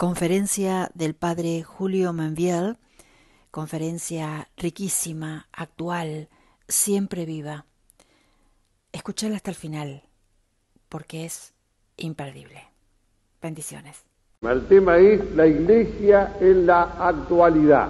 Conferencia del padre Julio Membiel, conferencia riquísima, actual, siempre viva. Escuchala hasta el final, porque es imperdible. Bendiciones. El tema es la Iglesia en la actualidad.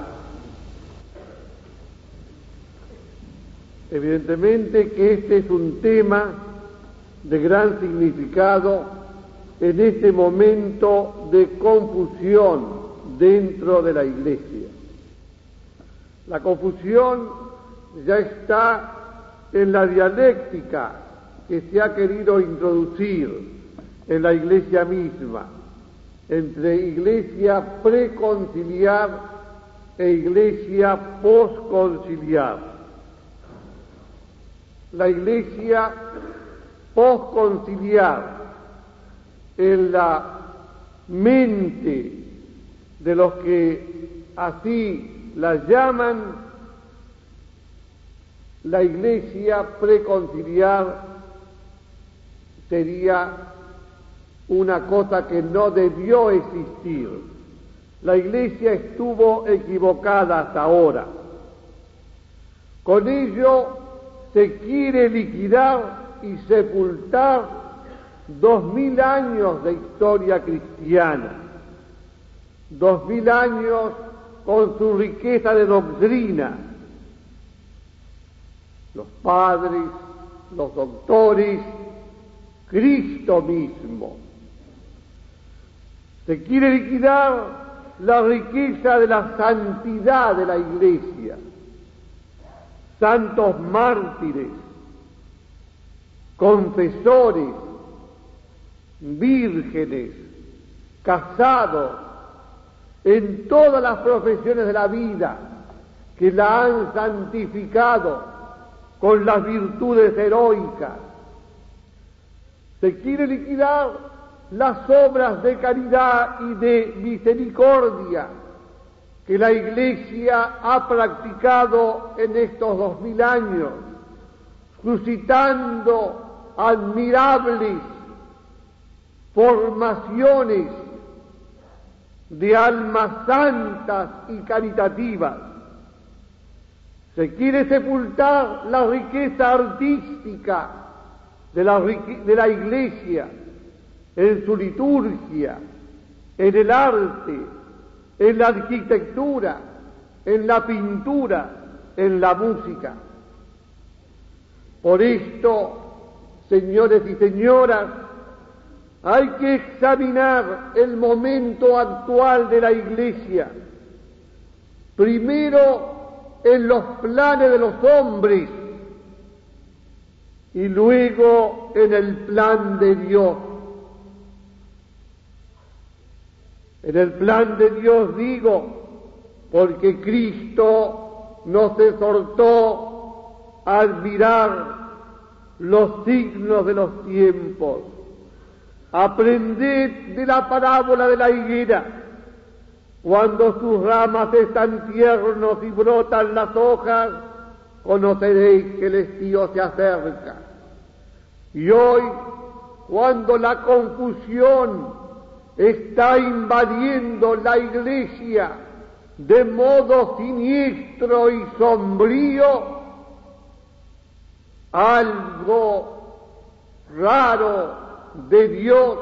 Evidentemente que este es un tema de gran significado en este momento de confusión dentro de la Iglesia. La confusión ya está en la dialéctica que se ha querido introducir en la Iglesia misma, entre Iglesia preconciliar e Iglesia posconciliar. La Iglesia posconciliar en la mente de los que así la llaman, la Iglesia preconciliar sería una cosa que no debió existir. La Iglesia estuvo equivocada hasta ahora. Con ello se quiere liquidar y sepultar 2000 años de historia cristiana, 2000 años con su riqueza de doctrina, los padres, los doctores, Cristo mismo. Se quiere liquidar la riqueza de la santidad de la Iglesia, santos mártires, confesores, vírgenes, casados, en todas las profesiones de la vida que la han santificado con las virtudes heroicas. Se quiere liquidar las obras de caridad y de misericordia que la Iglesia ha practicado en estos 2000 años, suscitando admirables formaciones de almas santas y caritativas. Se quiere sepultar la riqueza artística de la Iglesia en su liturgia, en el arte, en la arquitectura, en la pintura, en la música. Por esto, señores y señoras, hay que examinar el momento actual de la Iglesia, primero en los planes de los hombres y luego en el plan de Dios. En el plan de Dios digo, porque Cristo no se exhortó a admirar los signos de los tiempos. Aprended de la parábola de la higuera. Cuando sus ramas están tiernos y brotan las hojas, conoceréis que el estío se acerca. Y hoy, cuando la confusión está invadiendo la Iglesia de modo siniestro y sombrío, algo raro de Dios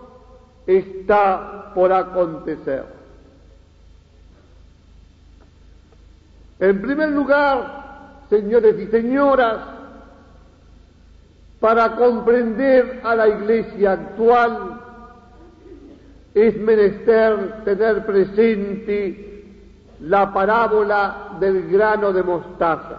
está por acontecer. En primer lugar, señores y señoras, para comprender a la Iglesia actual es menester tener presente la parábola del grano de mostaza.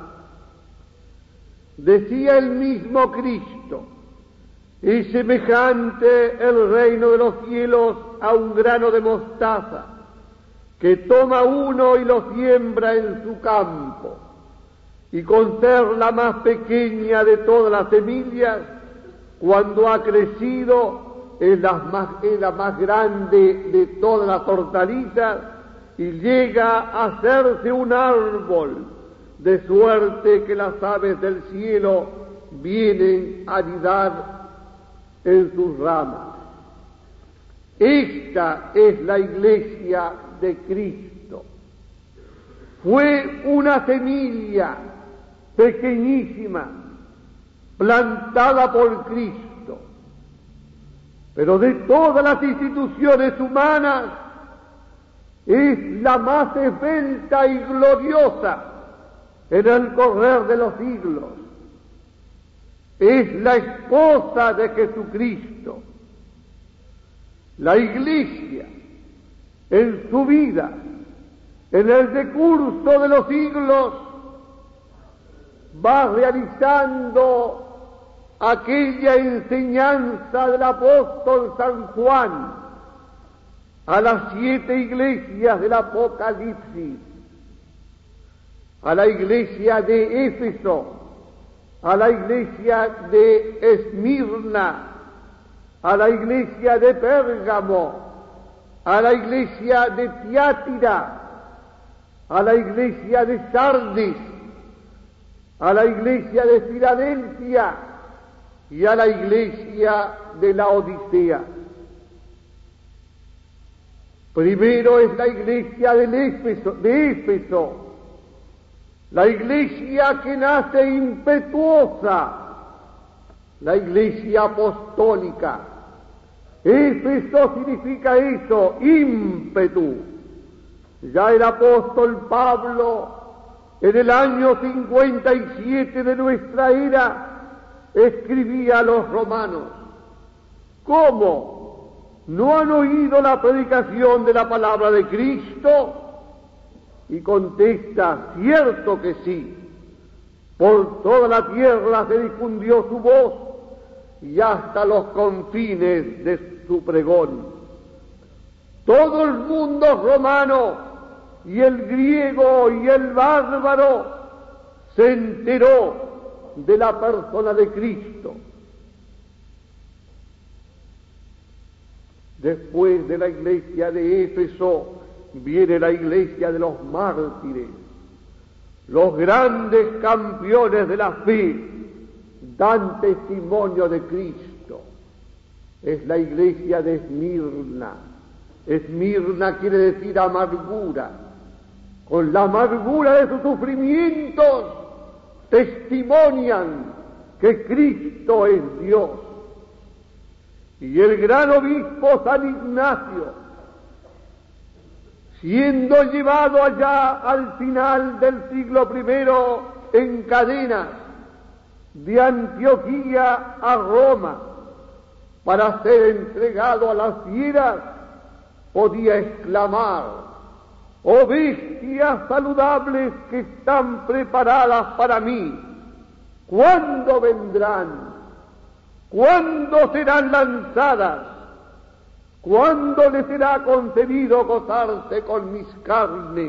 Decía el mismo Cristo: es semejante el reino de los cielos a un grano de mostaza, que toma uno y lo siembra en su campo, y con ser la más pequeña de todas las semillas, cuando ha crecido, es la más grande de todas las hortalizas, y llega a hacerse un árbol, de suerte que las aves del cielo vienen a anidar en sus ramas. Esta es la iglesia de Cristo. Fue una semilla pequeñísima, plantada por Cristo, pero de todas las instituciones humanas es la más esbelta y gloriosa en el correr de los siglos. Es la esposa de Jesucristo. La Iglesia, en su vida, en el decurso de los siglos, va realizando aquella enseñanza del apóstol San Juan a las 7 iglesias del Apocalipsis, a la iglesia de Éfeso, a la iglesia de Esmirna, a la iglesia de Pérgamo, a la iglesia de Tiátira, a la iglesia de Sardis, a la iglesia de Filadelfia y a la iglesia de la Odisea. Primero es la iglesia de Éfeso, la iglesia que nace impetuosa, la iglesia apostólica. Éfeso significa eso, ímpetu. Ya el apóstol Pablo, en el año 57 de nuestra era, escribía a los romanos: ¿cómo? ¿No han oído la predicación de la palabra de Cristo? Y contesta: cierto que sí. Por toda la tierra se difundió su voz y hasta los confines de su pregón. Todo el mundo romano y el griego y el bárbaro se enteró de la persona de Cristo. Después de la iglesia de Éfeso viene la iglesia de los mártires. Los grandes campeones de la fe dan testimonio de Cristo. Es la iglesia de Esmirna. Esmirna quiere decir amargura. Con la amargura de sus sufrimientos testimonian que Cristo es Dios. Y el gran obispo San Ignacio, siendo llevado allá al final del siglo I en cadenas de Antioquía a Roma para ser entregado a las fieras, podía exclamar: «Oh bestias saludables que están preparadas para mí, ¿cuándo vendrán? ¿Cuándo serán lanzadas? ¿Cuándo les será concedido gozarse con mis carnes?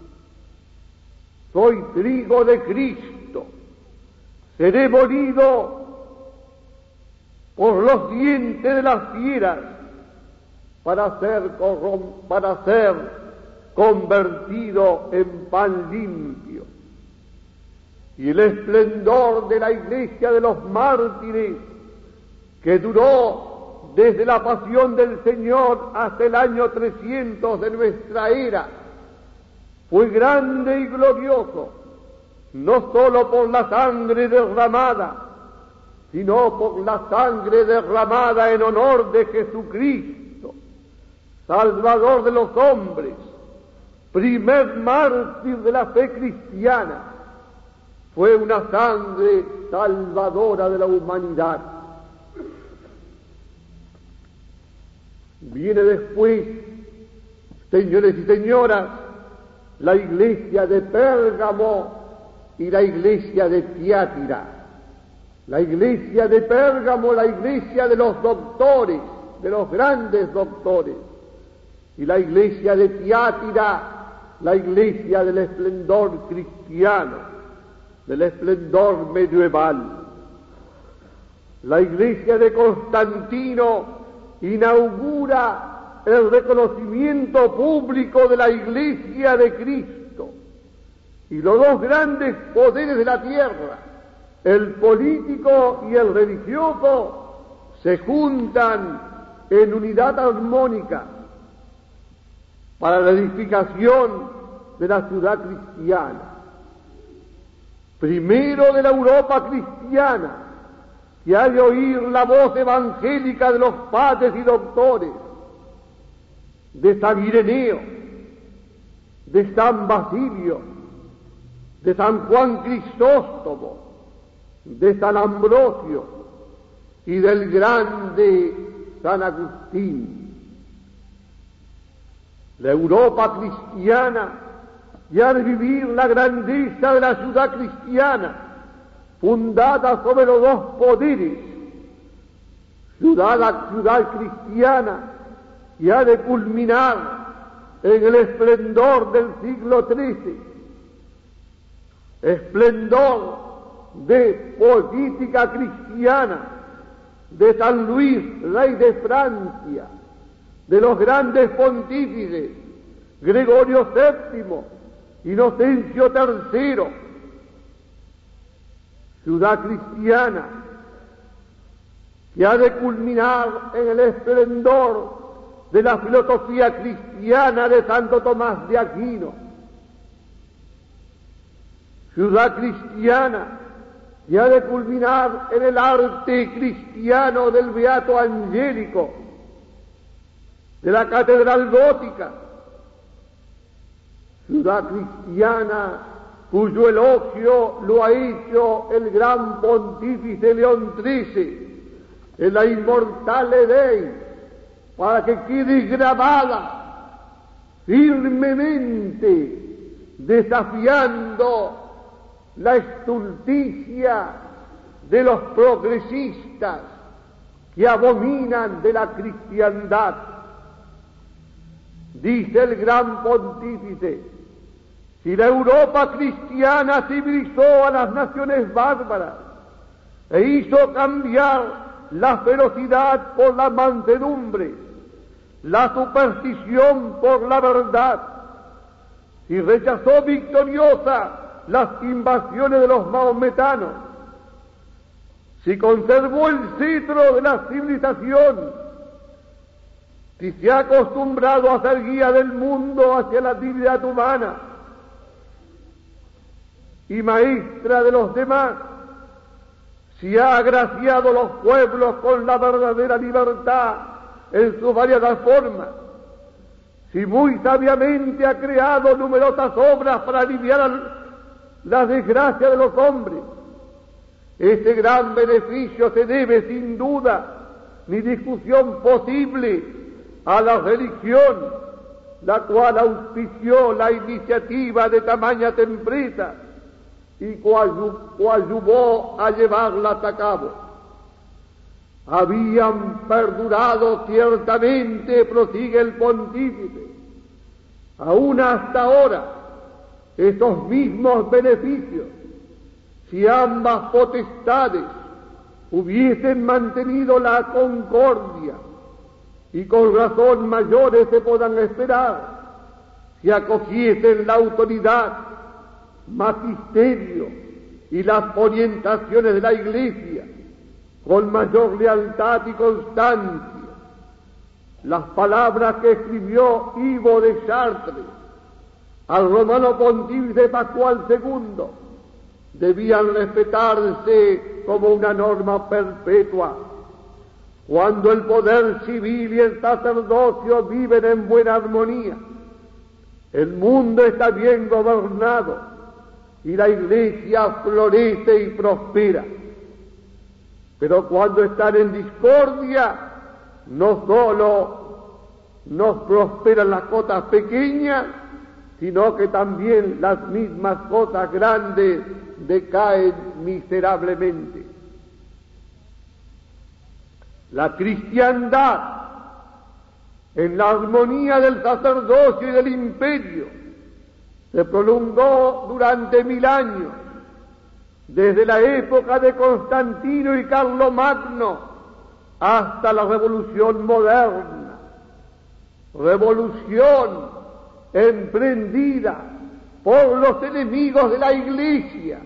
Soy trigo de Cristo, seré molido por los dientes de las fieras para ser convertido en pan limpio». Y el esplendor de la iglesia de los mártires, que duró desde la pasión del Señor hasta el año 300 de nuestra era, fue grande y glorioso, no sólo por la sangre derramada, sino por la sangre derramada en honor de Jesucristo, Salvador de los hombres, primer mártir de la fe cristiana. Fue una sangre salvadora de la humanidad. Viene después, señores y señoras, la iglesia de Pérgamo y la iglesia de Tiátira. La iglesia de Pérgamo, la iglesia de los doctores, de los grandes doctores, y la iglesia de Tiátira, la iglesia del esplendor cristiano, del esplendor medieval. La iglesia de Constantino inaugura el reconocimiento público de la Iglesia de Cristo, y los dos grandes poderes de la tierra, el político y el religioso, se juntan en unidad armónica para la edificación de la ciudad cristiana. Primero de la Europa cristiana, que ha de oír la voz evangélica de los padres y doctores, de San Ireneo, de San Basilio, de San Juan Crisóstomo, de San Ambrosio y del grande San Agustín. La Europa cristiana ya de vivir la grandeza de la ciudad cristiana, fundada sobre los dos poderes, la ciudad cristiana, y ha de culminar en el esplendor del siglo XIII, esplendor de política cristiana, de San Luis, rey de Francia, de los grandes pontífices, Gregorio VII, Inocencio III, ciudad cristiana, que ha de culminar en el esplendor de la filosofía cristiana de Santo Tomás de Aquino, ciudad cristiana, que ha de culminar en el arte cristiano del Beato Angélico, de la Catedral Gótica, ciudad cristiana cuyo elogio lo ha hecho el gran pontífice León XIII en la Immortale Dei, para que quede grabada firmemente, desafiando la estulticia de los progresistas que abominan de la cristiandad. Dice el gran pontífice: si la Europa cristiana civilizó a las naciones bárbaras e hizo cambiar la ferocidad por la mansedumbre, la superstición por la verdad, si rechazó victoriosa las invasiones de los mahometanos, si conservó el cetro de la civilización, si se ha acostumbrado a ser guía del mundo hacia la dignidad humana y maestra de los demás, si ha agraciado los pueblos con la verdadera libertad en sus variadas formas, si muy sabiamente ha creado numerosas obras para aliviar la desgracia de los hombres, ese gran beneficio se debe sin duda ni discusión posible a la religión, la cual auspició la iniciativa de tamaña empresa y coadyuvó a llevarlas a cabo. Habían perdurado ciertamente, prosigue el pontífice, aún hasta ahora, esos mismos beneficios, si ambas potestades hubiesen mantenido la concordia, y con razón mayores se puedan esperar, si acogiesen la autoridad, magisterio y las orientaciones de la Iglesia con mayor lealtad y constancia. Las palabras que escribió Ivo de Chartres al romano pontífice Pascual II debían respetarse como una norma perpetua. Cuando el poder civil y el sacerdocio viven en buena armonía, el mundo está bien gobernado y la Iglesia florece y prospera. Pero cuando están en discordia, no solo no prosperan las cosas pequeñas, sino que también las mismas cosas grandes decaen miserablemente. La cristiandad, en la armonía del sacerdocio y del imperio, se prolongó durante 1000 años, desde la época de Constantino y Carlomagno hasta la revolución moderna, revolución emprendida por los enemigos de la Iglesia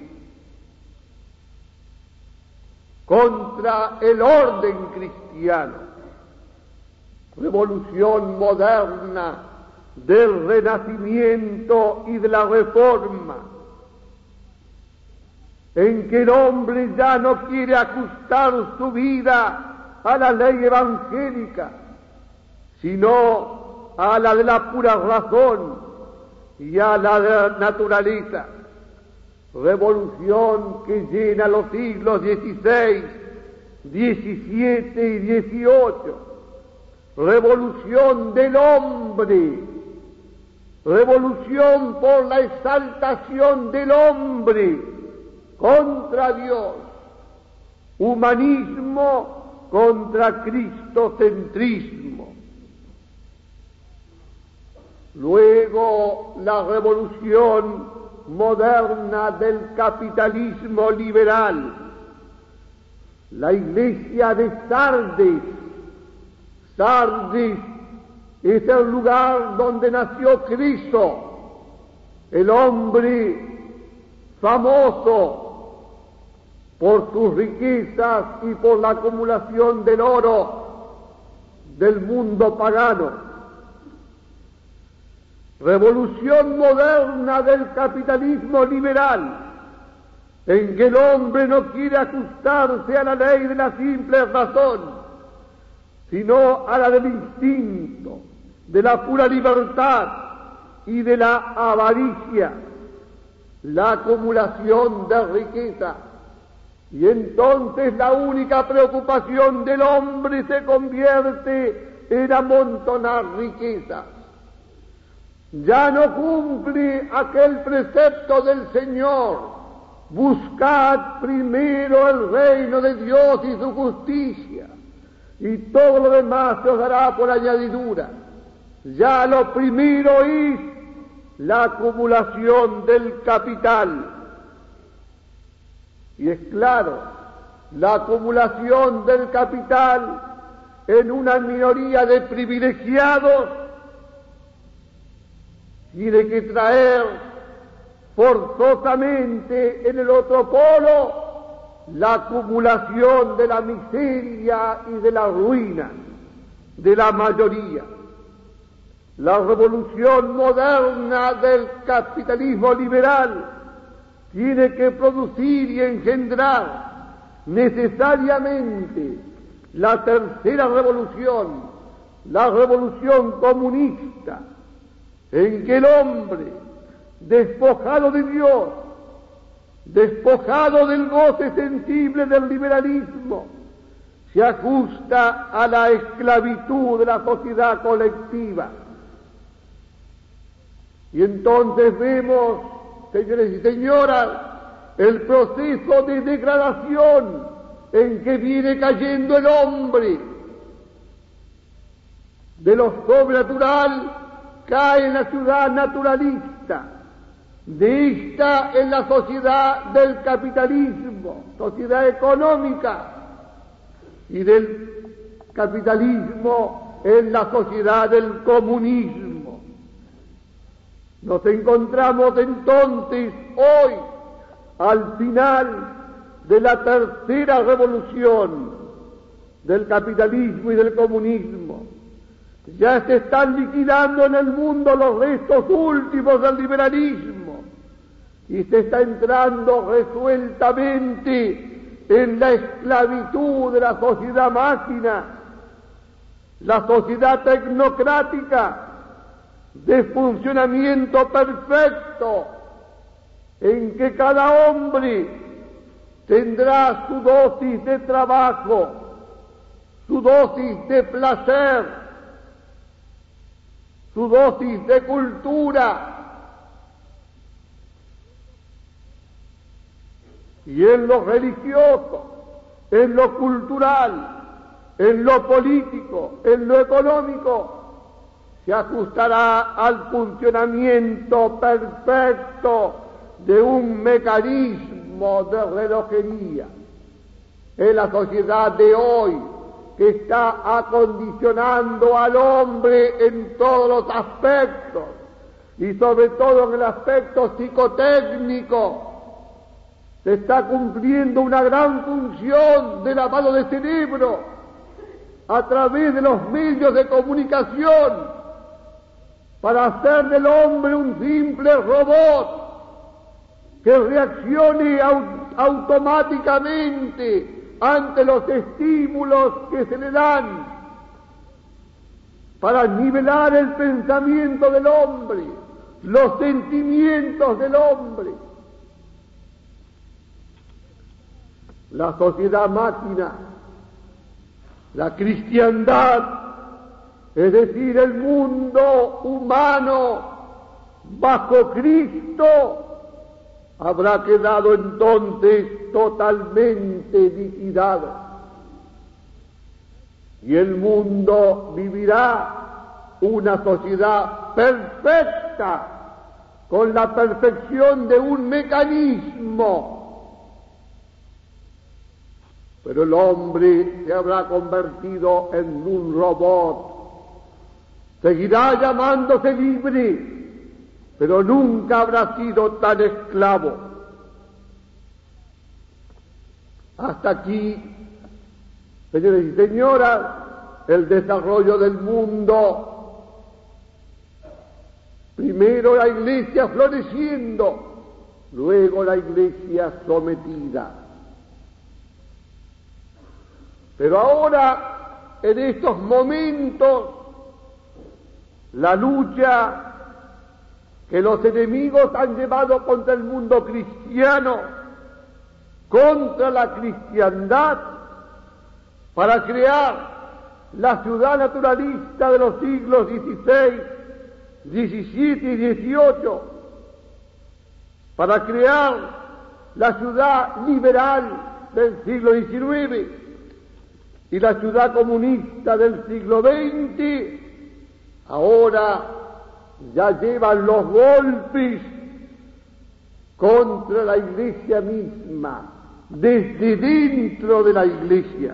contra el orden cristiano. revolución moderna del Renacimiento y de la Reforma, en que el hombre ya no quiere ajustar su vida a la ley evangélica, sino a la de la pura razón y a la de la naturaleza. Revolución que llena los siglos XVI, XVII y XVIII. Revolución del hombre, revolución por la exaltación del hombre contra Dios, humanismo contra cristocentrismo. Luego la revolución moderna del capitalismo liberal, la iglesia de Sardes. Sardes es el lugar donde nació Cristo, el hombre famoso por sus riquezas y por la acumulación del oro del mundo pagano. Revolución moderna del capitalismo liberal, en que el hombre no quiere ajustarse a la ley de la simple razón, sino a la del instinto, de la pura libertad y de la avaricia, la acumulación de riqueza. Y entonces la única preocupación del hombre se convierte en amontonar riquezas. Ya no cumple aquel precepto del Señor: buscad primero el reino de Dios y su justicia, y todo lo demás se os dará por añadidura. Ya lo primero es la acumulación del capital. Y es claro, la acumulación del capital en una minoría de privilegiados tiene que traer forzosamente en el otro polo la acumulación de la miseria y de la ruina de la mayoría. La revolución moderna del capitalismo liberal tiene que producir y engendrar necesariamente la tercera revolución, la revolución comunista, en que el hombre, despojado de Dios, despojado del goce sensible del liberalismo, se ajusta a la esclavitud de la sociedad colectiva. Y entonces vemos, señores y señoras, el proceso de degradación en que viene cayendo el hombre. De lo sobrenatural cae en la ciudad naturalista, de esta en la sociedad del capitalismo, sociedad económica, y del capitalismo en la sociedad del comunismo. Nos encontramos entonces hoy al final de la tercera revolución del capitalismo y del comunismo. Ya se están liquidando en el mundo los restos últimos del liberalismo y se está entrando resueltamente en la esclavitud de la sociedad máquina, la sociedad tecnocrática de funcionamiento perfecto, en que cada hombre tendrá su dosis de trabajo, su dosis de placer, su dosis de cultura, y en lo religioso, en lo cultural, en lo político, en lo económico, se ajustará al funcionamiento perfecto de un mecanismo de relojería. Es la sociedad de hoy que está acondicionando al hombre en todos los aspectos, y sobre todo en el aspecto psicotécnico. Se está cumpliendo una gran función de lavado de cerebro, a través de los medios de comunicación para hacer del hombre un simple robot que reaccione automáticamente ante los estímulos que se le dan, para nivelar el pensamiento del hombre, los sentimientos del hombre. La sociedad máquina, la cristiandad, es decir, el mundo humano bajo Cristo, habrá quedado entonces totalmente liquidado. Y el mundo vivirá una sociedad perfecta, con la perfección de un mecanismo. Pero el hombre se habrá convertido en un robot. Seguirá llamándose libre, pero nunca habrá sido tan esclavo. Hasta aquí, señores y señoras, el desarrollo del mundo. Primero la Iglesia floreciendo, luego la Iglesia sometida. Pero ahora, en estos momentos, la lucha que los enemigos han llevado contra el mundo cristiano, contra la cristiandad, para crear la ciudad naturalista de los siglos XVI, XVII y XVIII, para crear la ciudad liberal del siglo XIX y la ciudad comunista del siglo XX, ahora ya llevan los golpes contra la Iglesia misma, desde dentro de la Iglesia.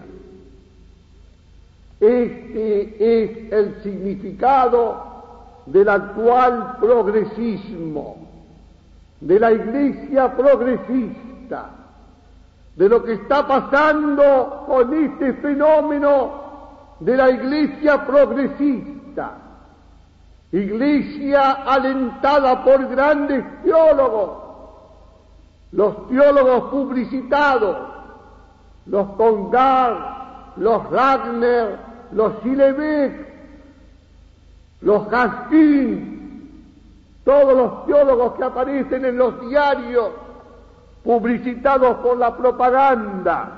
Este es el significado del actual progresismo, de la Iglesia progresista, de lo que está pasando con este fenómeno de la Iglesia progresista. Iglesia alentada por grandes teólogos, los teólogos publicitados, los Congar, los Wagner, los Schillebeeck, los Gaskin, todos los teólogos que aparecen en los diarios publicitados por la propaganda.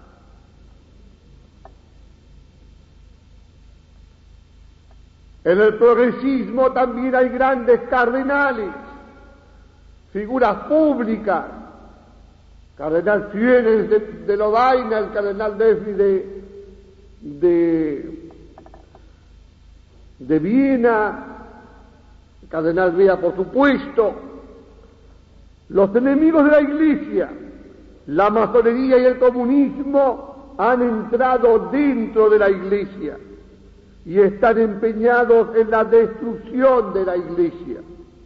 En el progresismo también hay grandes cardenales, figuras públicas, cardenal Fiennes de Lovaina, el cardenal Defri de Viena, el cardenal Bea, por supuesto. Los enemigos de la Iglesia, la masonería y el comunismo, han entrado dentro de la Iglesia y están empeñados en la destrucción de la Iglesia.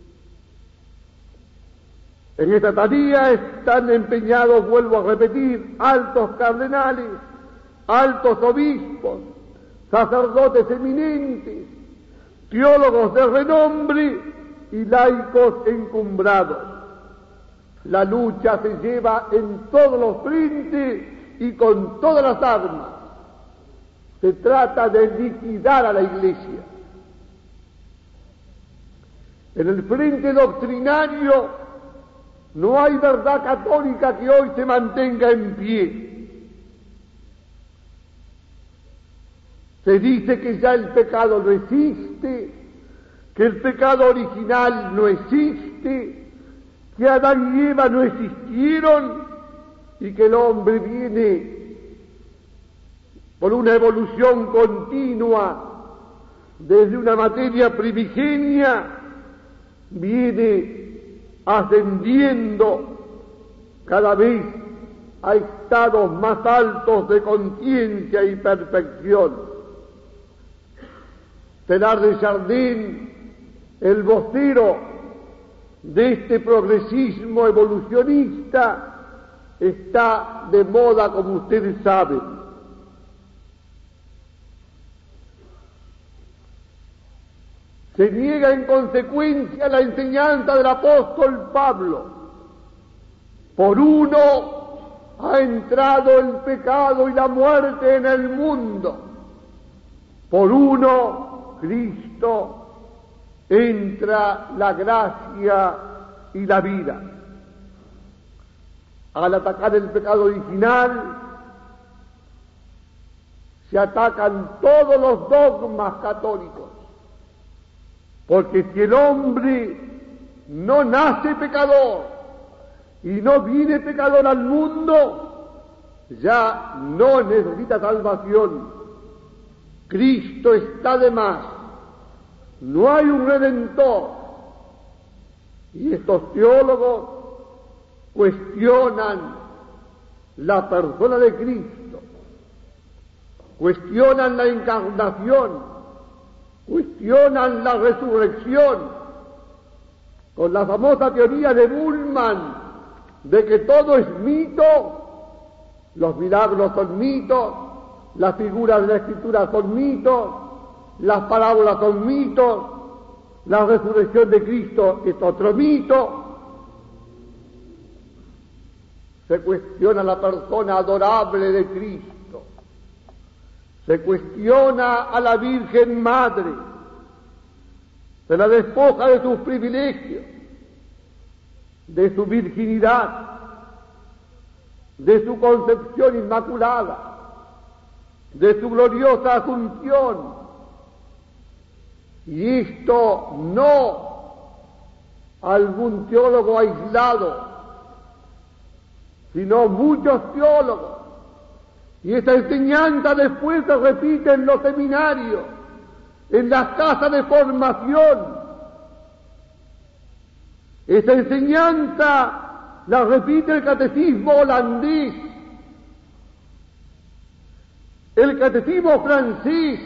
En esta tarea están empeñados, vuelvo a repetir, altos cardenales, altos obispos, sacerdotes eminentes, teólogos de renombre y laicos encumbrados. La lucha se lleva en todos los frentes y con todas las armas. Se trata de liquidar a la Iglesia. En el frente doctrinario no hay verdad católica que hoy se mantenga en pie. Se dice que ya el pecado no existe, que el pecado original no existe, que Adán y Eva no existieron y que el hombre viene por una evolución continua desde una materia primigenia, viene ascendiendo cada vez a estados más altos de conciencia y perfección. Teilhard de Chardin, el vocero de este progresismo evolucionista, está de moda, como ustedes saben. Se niega en consecuencia la enseñanza del apóstol Pablo. Por uno ha entrado el pecado y la muerte en el mundo. Por uno, Cristo, entra la gracia y la vida. Al atacar el pecado original, se atacan todos los dogmas católicos. Porque si el hombre no nace pecador y no viene pecador al mundo, ya no necesita salvación. Cristo está de más. No hay un redentor. Y estos teólogos cuestionan la persona de Cristo, cuestionan la encarnación, cuestionan la resurrección, con la famosa teoría de Bullmann de que todo es mito, los milagros son mitos, las figuras de la Escritura son mitos, las parábolas son mitos, la resurrección de Cristo es otro mito. Se cuestiona la persona adorable de Cristo, se cuestiona a la Virgen Madre, se la despoja de sus privilegios, de su virginidad, de su concepción inmaculada, de su gloriosa asunción. Y esto no algún teólogo aislado, sino muchos teólogos. Y esta enseñanza después se repite en los seminarios, en las casas de formación. Esta enseñanza la repite el catecismo holandés, el catecismo francés,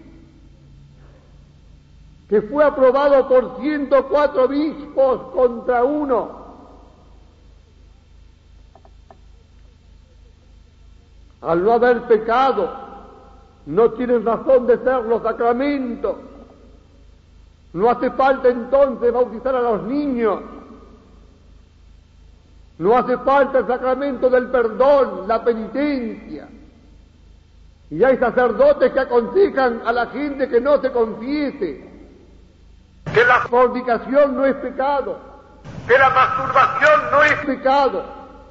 que fue aprobado por 104 obispos contra uno. Al no haber pecado, no tienen razón de ser los sacramentos. No hace falta entonces bautizar a los niños. No hace falta el sacramento del perdón, la penitencia. Y hay sacerdotes que aconsejan a la gente que no se confiese, que la fornicación no es pecado, que la masturbación no es pecado.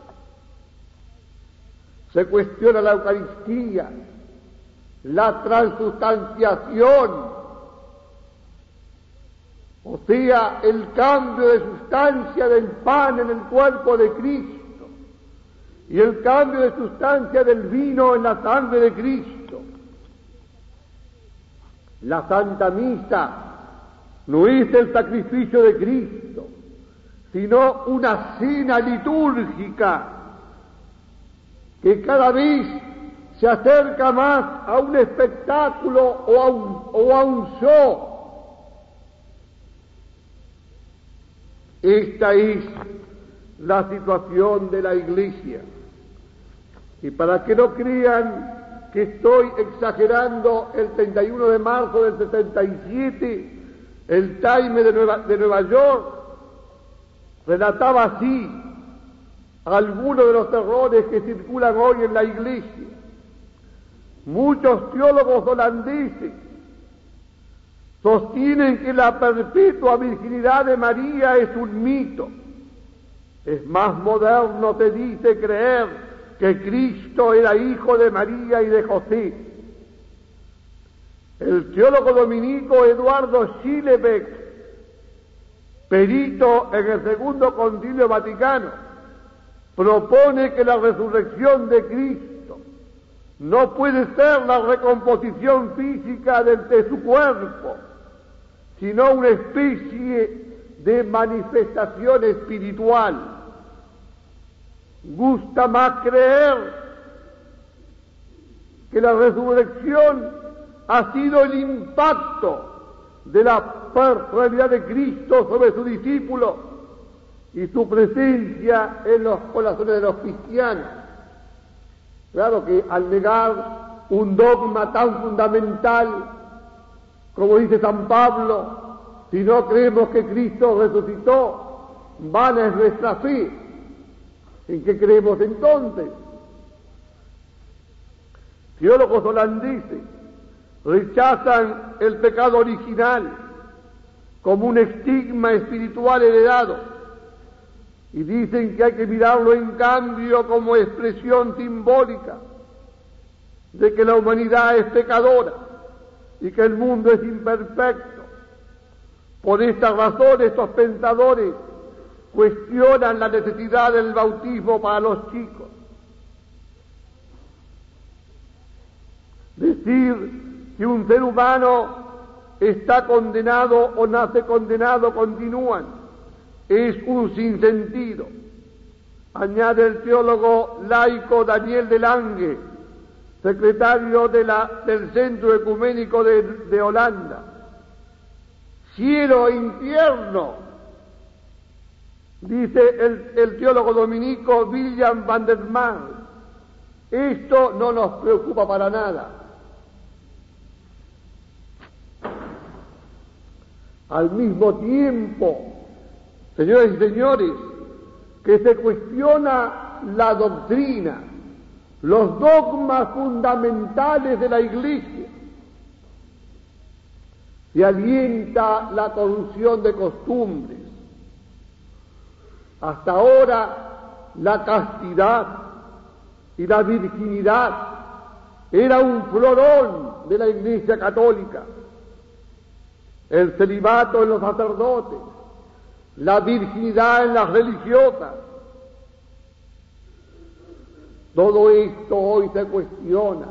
Se cuestiona la Eucaristía, la transustanciación, o sea, el cambio de sustancia del pan en el cuerpo de Cristo y el cambio de sustancia del vino en la sangre de Cristo. La Santa Misa no es el sacrificio de Cristo, sino una cena litúrgica que cada vez se acerca más a un espectáculo o a un show. Esta es la situación de la Iglesia. Y para que no crean que estoy exagerando, el 31 de marzo del 77, el Times de Nueva York relataba así algunos de los errores que circulan hoy en la Iglesia. Muchos teólogos holandeses sostienen que la perpetua virginidad de María es un mito. Es más moderno, se dice, creer que Cristo era hijo de María y de José. El teólogo dominico Eduardo Schillebeck, perito en el Segundo Concilio Vaticano, propone que la resurrección de Cristo no puede ser la recomposición física de su cuerpo, sino una especie de manifestación espiritual. Gusta más creer que la resurrección ha sido el impacto de la personalidad de Cristo sobre sus discípulos y su presencia en los corazones de los cristianos. Claro que al negar un dogma tan fundamental como dice San Pablo, Si no creemos que Cristo resucitó, vana es nuestra fe. ¿En qué creemos entonces? Teólogos holandeses rechazan el pecado original como un estigma espiritual heredado y dicen que hay que mirarlo en cambio como expresión simbólica de que la humanidad es pecadora y que el mundo es imperfecto. Por esta razón estos pensadores cuestionan la necesidad del bautismo para los chicos. Decir que un ser humano está condenado o nace condenado continúan es un sinsentido. Añade el teólogo laico Daniel de Lange, secretario del Centro Ecuménico de Holanda. Cielo e infierno, dice el teólogo dominico William van der Mark. Esto no nos preocupa para nada. Al mismo tiempo, señoras y señores, que se cuestiona la doctrina, los dogmas fundamentales de la Iglesia, se alienta la corrupción de costumbres. Hasta ahora la castidad y la virginidad era un florón de la Iglesia católica. El celibato en los sacerdotes, la virginidad en las religiosas. Todo esto hoy se cuestiona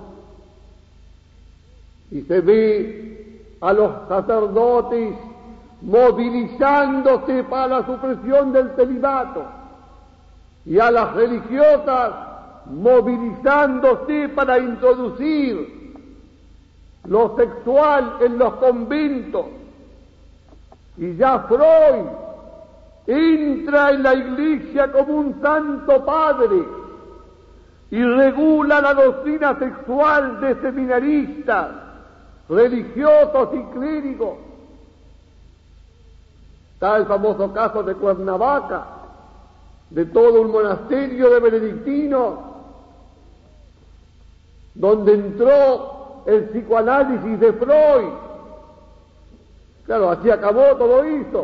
y se ve a los sacerdotes movilizándose para la supresión del celibato y a las religiosas movilizándose para introducir lo sexual en los conventos. Y ya Freud entra en la Iglesia como un santo padre y regula la doctrina sexual de seminaristas, religiosos y clérigos. Está el famoso caso de Cuernavaca, de todo un monasterio de benedictinos, donde entró el psicoanálisis de Freud. Claro, así acabó todo esto.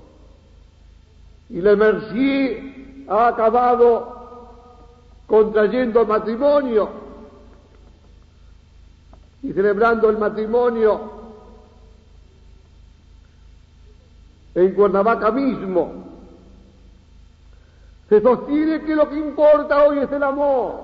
Y Le Mercier ha acabado contrayendo matrimonio y celebrando el matrimonio en Cuernavaca mismo. Se sostiene que lo que importa hoy es el amor.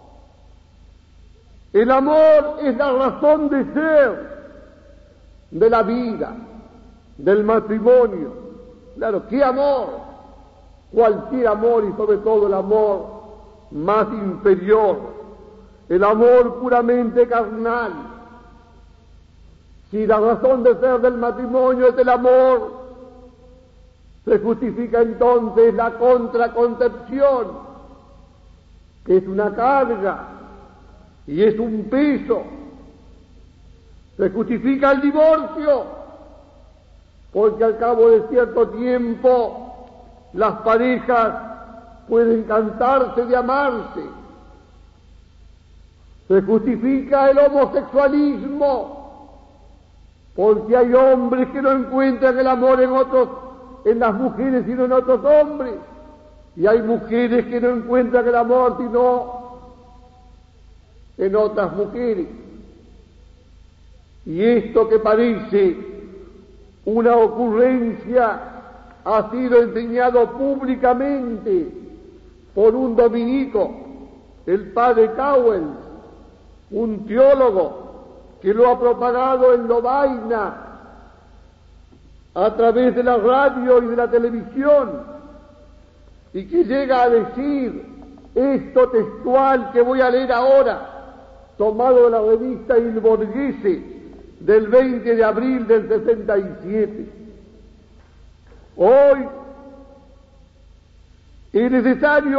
El amor es la razón de ser de la vida, del matrimonio. Claro, ¿qué amor? Cualquier amor y sobre todo el amor más inferior, el amor puramente carnal. Si la razón de ser del matrimonio es el amor, se justifica entonces la contraconcepción, que es una carga y es un peso. Se justifica el divorcio, porque al cabo de cierto tiempo las parejas pueden cansarse de amarse. Se justifica el homosexualismo, porque hay hombres que no encuentran el amor en las mujeres sino en otros hombres, y hay mujeres que no encuentran el amor sino en otras mujeres. Y esto que parece una ocurrencia ha sido enseñado públicamente por un dominico, el padre Cowell, un teólogo que lo ha propagado en Lovaina a través de la radio y de la televisión, y que llega a decir esto textual que voy a leer ahora, tomado de la revista Il Borghese del 20 de abril del 67. Hoy es necesario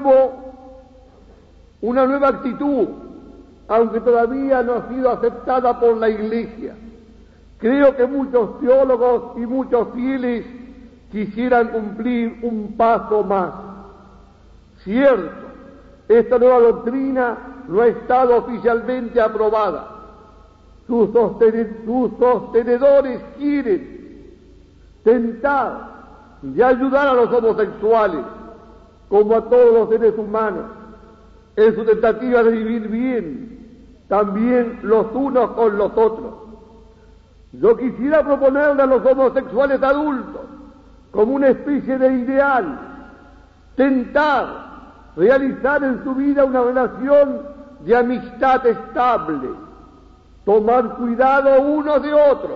una nueva actitud, aunque todavía no ha sido aceptada por la Iglesia. Creo que muchos teólogos y muchos fieles quisieran cumplir un paso más. Cierto, esta nueva doctrina no ha estado oficialmente aprobada. Sus sostenedores quieren tentar de ayudar a los homosexuales, como a todos los seres humanos, en su tentativa de vivir bien, también los unos con los otros. Yo quisiera proponerle a los homosexuales adultos, como una especie de ideal, tentar realizar en su vida una relación de amistad estable, tomar cuidado unos de otros,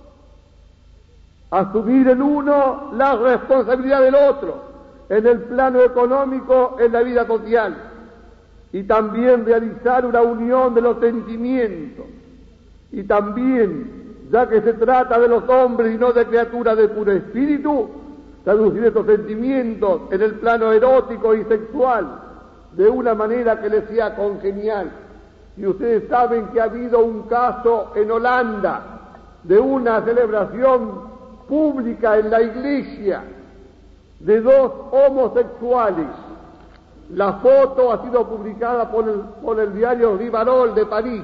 asumir el uno la responsabilidad del otro, en el plano económico, en la vida social, y también realizar una unión de los sentimientos, y también, ya que se trata de los hombres y no de criaturas de puro espíritu, traducir estos sentimientos en el plano erótico y sexual de una manera que les sea congenial. Y ustedes saben que ha habido un caso en Holanda de una celebración pública en la iglesia de dos homosexuales. La foto ha sido publicada por el diario Rivarol de París.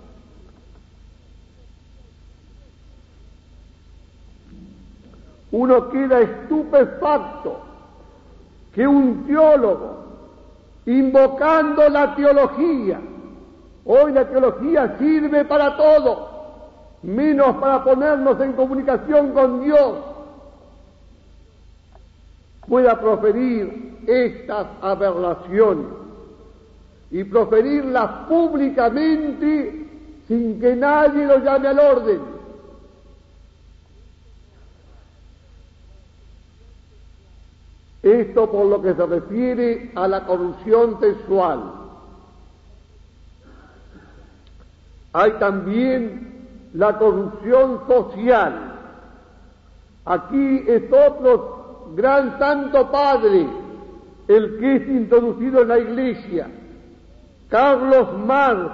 Uno queda estupefacto que un teólogo, invocando la teología, hoy la teología sirve para todo, menos para ponernos en comunicación con Dios, pueda proferir estas aberraciones y proferirlas públicamente sin que nadie lo llame al orden. Esto por lo que se refiere a la corrupción sexual. Hay también la corrupción social. Aquí es otro gran santo padre el que es introducido en la iglesia, Carlos Marx,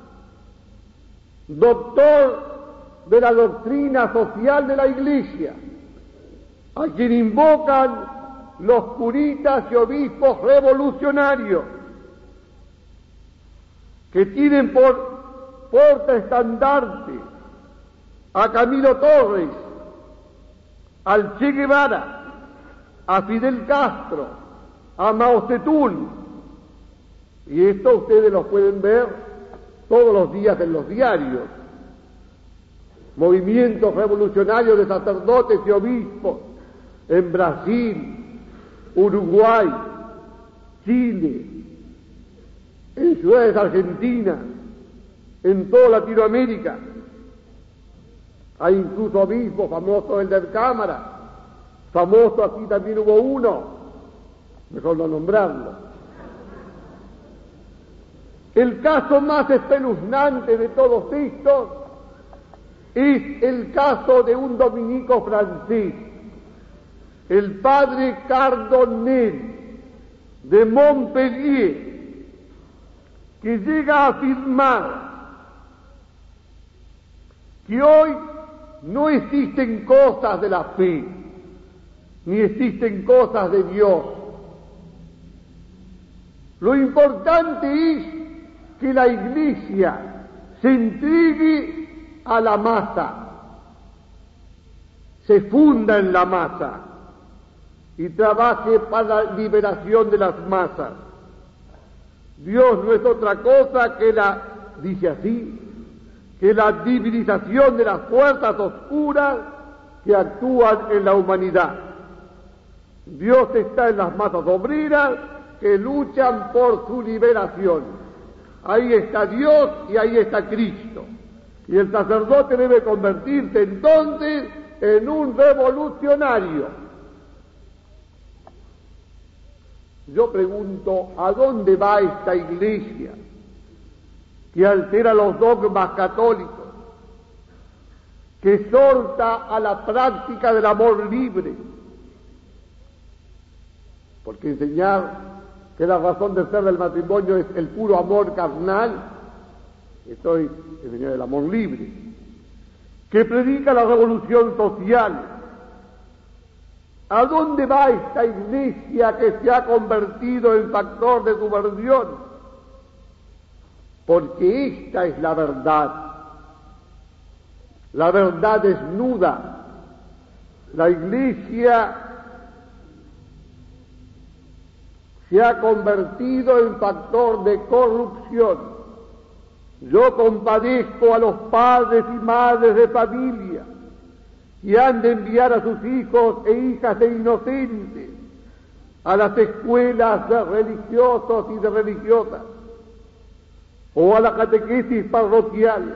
doctor de la doctrina social de la iglesia, a quien invocan los curitas y obispos revolucionarios, que tienen por portaestandarte a Camilo Torres, al Che Guevara, a Fidel Castro, a Mao Zedong, y esto ustedes lo pueden ver todos los días en los diarios. Movimientos revolucionarios de sacerdotes y obispos en Brasil, Uruguay, Chile, en ciudades argentinas, en toda Latinoamérica. Hay incluso obispos famosos, el de Cámara, famoso aquí también hubo uno, mejor no nombrarlo. El caso más espeluznante de todos estos es el caso de un dominico francés, el padre Cardonnel de Montpellier, que llega a afirmar que hoy no existen cosas de la fe, ni existen cosas de Dios. Lo importante es que la Iglesia se entregue a la masa, se funda en la masa y trabaje para la liberación de las masas. Dios no es otra cosa que dice así, que la divinización de las fuerzas oscuras que actúan en la humanidad. Dios está en las masas obreras que luchan por su liberación. Ahí está Dios y ahí está Cristo. Y el sacerdote debe convertirse entonces en un revolucionario. Yo pregunto, ¿a dónde va esta iglesia que altera los dogmas católicos, que exhorta a la práctica del amor libre? Porque enseñar que la razón de ser del matrimonio es el puro amor carnal, esto es enseñar el amor libre. que predica la revolución social. ¿A dónde va esta iglesia que se ha convertido en factor de subversión? Porque esta es la verdad desnuda. La iglesia se ha convertido en factor de corrupción. Yo compadezco a los padres y madres de familia que han de enviar a sus hijos e hijas de inocentes a las escuelas de religiosos y de religiosas o a la catequesis parroquial,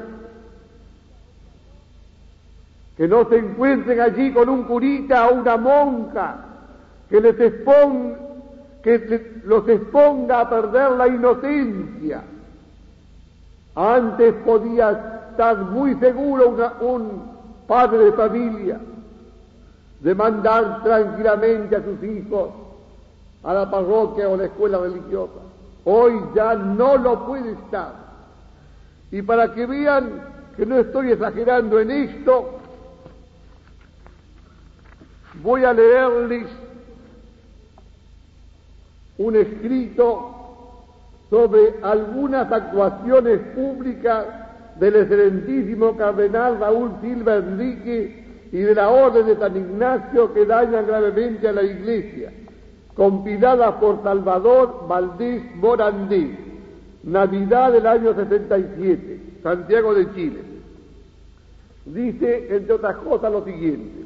que no se encuentren allí con un curita o una monja que los exponga a perder la inocencia. Antes podía estar muy seguro un padre de familia de mandar tranquilamente a sus hijos a la parroquia o a la escuela religiosa. Hoy ya no lo puede estar. Y para que vean que no estoy exagerando en esto, voy a leerles un escrito sobre algunas actuaciones públicas del excelentísimo cardenal Raúl Silva Enrique y de la Orden de San Ignacio que dañan gravemente a la Iglesia, compilada por Salvador Valdés Morandé, Navidad del año 67, Santiago de Chile. Dice, entre otras cosas, lo siguiente: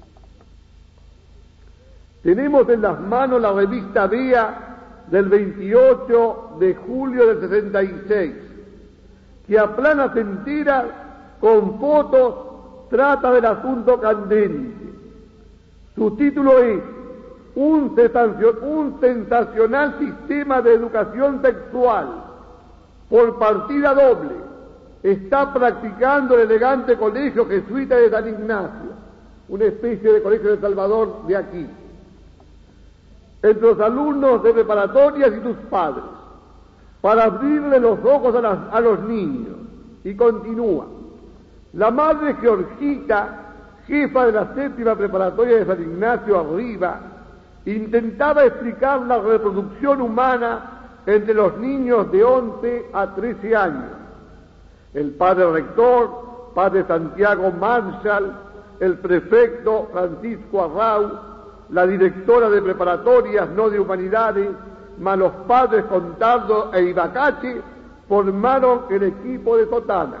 tenemos en las manos la revista Vea del 28 de julio del 66, que a planas enteras, con fotos, trata del asunto candente. Su título es un sensacional sistema de educación sexual por partida doble está practicando el elegante colegio jesuita de San Ignacio, una especie de colegio de Salvador de aquí, entre los alumnos de preparatorias y sus padres, para abrirle los ojos a los niños. Y continúa: la madre Georgita, jefa de la 7ª preparatoria de San Ignacio arriba, intentaba explicar la reproducción humana entre los niños de 11 a 13 años. El padre rector, padre Santiago Marshall, el prefecto Francisco Arrau, la directora de preparatorias no de humanidades, más los padres Contardo e Ibacache, formaron el equipo de Sotana,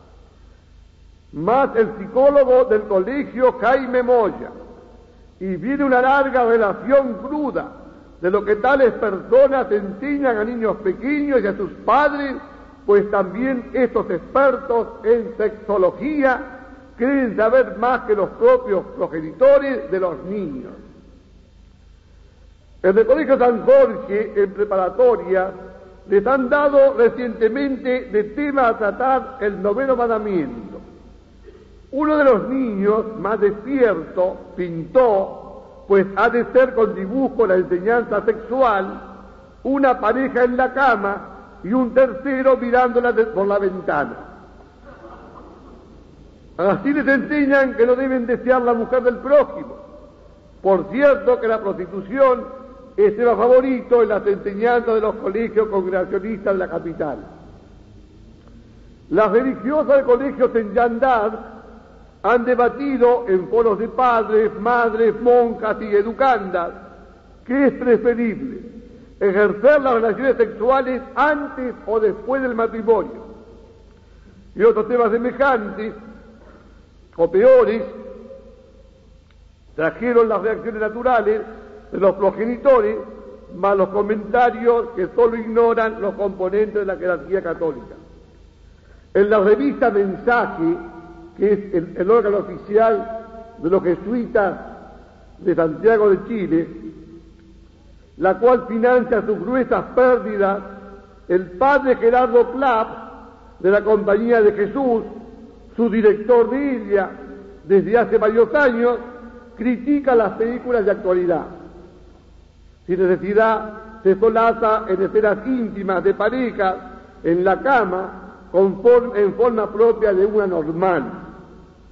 más el psicólogo del colegio Jaime Moya, y viene una larga relación cruda de lo que tales personas enseñan a niños pequeños y a sus padres, pues también estos expertos en sexología creen saber más que los propios progenitores de los niños. En el Colegio San Jorge, en preparatoria, les han dado recientemente de tema a tratar el 9º mandamiento. Uno de los niños, más despierto, pintó, pues ha de ser con dibujo la enseñanza sexual, una pareja en la cama y un tercero mirándola por la ventana. Así les enseñan que no deben desear la mujer del prójimo. Por cierto que la prostitución es tema favorito en las enseñanzas de los colegios congregacionistas de la capital. Las religiosas del colegio Saint Jean d'Arc han debatido en foros de padres, madres, monjas y educandas que es preferible ejercer las relaciones sexuales antes o después del matrimonio. Y otros temas semejantes o peores trajeron las reacciones naturales de los progenitores, más los comentarios que solo ignoran los componentes de la jerarquía católica. En la revista Mensaje, que es el órgano oficial de los jesuitas de Santiago de Chile, la cual financia sus gruesas pérdidas, el padre Gerardo Clapp, de la Compañía de Jesús, su director de ella desde hace varios años, critica las películas de actualidad. Sin necesidad, se solaza en escenas íntimas de parejas en la cama en forma propia de una normal.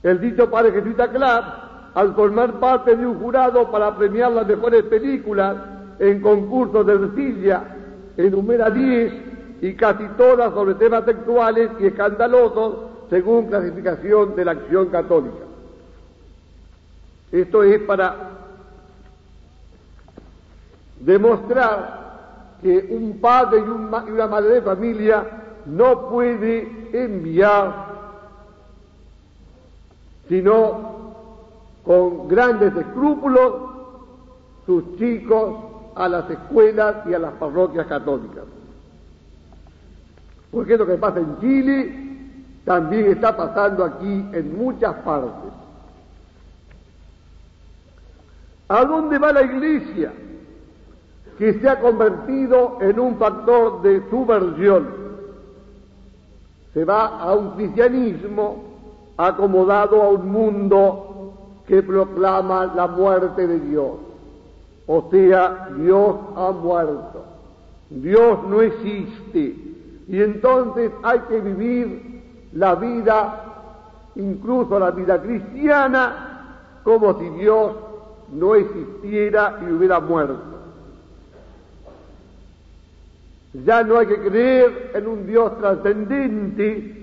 El dicho padre jesuita Clark, al formar parte de un jurado para premiar las mejores películas en concursos de Ercilla, enumera 10 y casi todas sobre temas sexuales y escandalosos según clasificación de la Acción Católica. Esto es para demostrar que un padre y una madre de familia no puede enviar sino con grandes escrúpulos sus chicos a las escuelas y a las parroquias católicas. Porque lo que pasa en Chile también está pasando aquí en muchas partes. ¿A dónde va la Iglesia? Que se ha convertido en un factor de subversión. Se va a un cristianismo acomodado a un mundo que proclama la muerte de Dios. O sea, Dios ha muerto. Dios no existe. Y entonces hay que vivir la vida, incluso la vida cristiana, como si Dios no existiera y hubiera muerto. Ya no hay que creer en un Dios trascendente,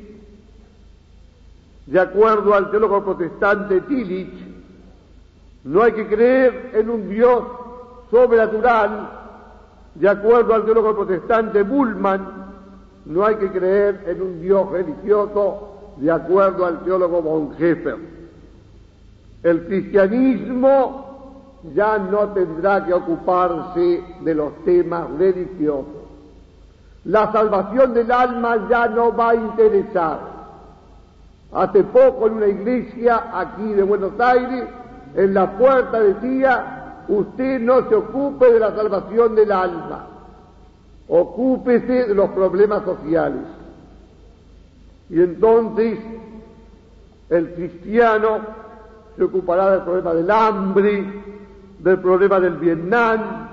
de acuerdo al teólogo protestante Tillich. No hay que creer en un Dios sobrenatural, de acuerdo al teólogo protestante Bullman. No hay que creer en un Dios religioso, de acuerdo al teólogo Bonhoeffer. El cristianismo ya no tendrá que ocuparse de los temas religiosos. La salvación del alma ya no va a interesar. Hace poco en una iglesia aquí de Buenos Aires, en la puerta decía: usted no se ocupe de la salvación del alma, ocúpese de los problemas sociales. Y entonces el cristiano se ocupará del problema del hambre, del problema del Vietnam,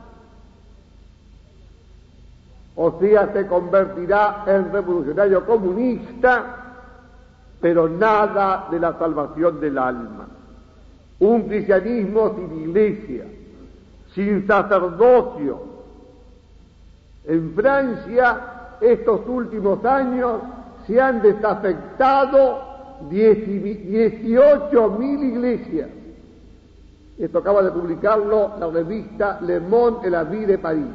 o sea, se convertirá en revolucionario comunista, pero nada de la salvación del alma. Un cristianismo sin iglesia, sin sacerdocio. En Francia, estos últimos años, se han desafectado 18.000 iglesias. Esto acaba de publicarlo la revista Le Monde et la Vie de París.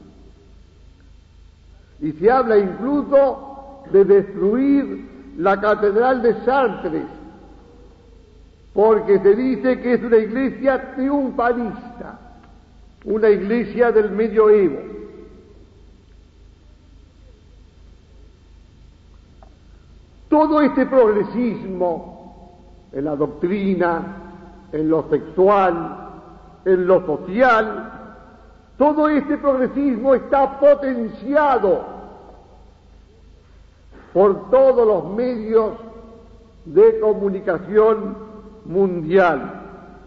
Y se habla incluso de destruir la catedral de Chartres, porque se dice que es una iglesia triunfalista, una iglesia del medioevo. Todo este progresismo en la doctrina, en lo sexual, en lo social, todo este progresismo está potenciado por todos los medios de comunicación mundial.